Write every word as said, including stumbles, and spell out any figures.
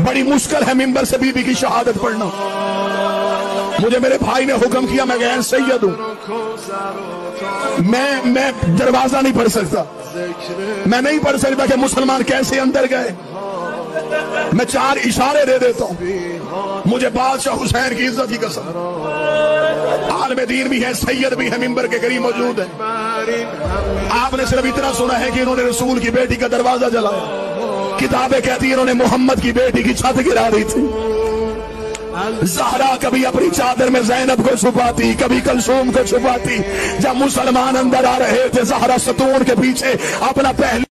बड़ी मुश्किल है मिंबर से बीबी की शहादत पढ़ना। मुझे मेरे भाई ने हुक्म किया, मैं गैर सैयद हूं, मैं मैं दरवाजा नहीं पढ़ सकता, मैं नहीं पढ़ सकता कि मुसलमान कैसे अंदर गए। मैं चार इशारे दे देता हूं। मुझे बादशाह हुसैन की इज्जत की कसम, आलम दीन भी है, सैयद भी है, मिंबर के करीब मौजूद है। आपने सिर्फ इतना सुना है कि इन्होंने रसूल की बेटी का दरवाजा जलाया। किताबें कहती है इन्होंने मोहम्मद की बेटी की छत गिरा दी थी। ज़हरा कभी अपनी चादर में ज़ैनब को छुपाती, कभी कलसूम को छुपाती। जब मुसलमान अंदर आ रहे थे, ज़हरा सतून के पीछे अपना पहले